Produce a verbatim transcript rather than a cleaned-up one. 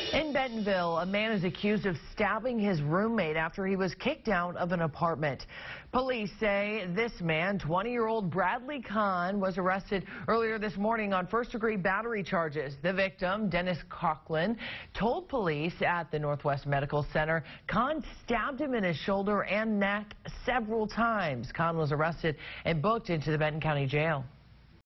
In Bentonville, a man is accused of stabbing his roommate after he was kicked out of an apartment. Police say this man, twenty-year-old Bradley Kahn, was arrested earlier this morning on first-degree battery charges. The victim, Dennis Coughlin, told police at the Northwest Medical Center Kahn stabbed him in his shoulder and neck several times. Kahn was arrested and booked into the Benton County Jail.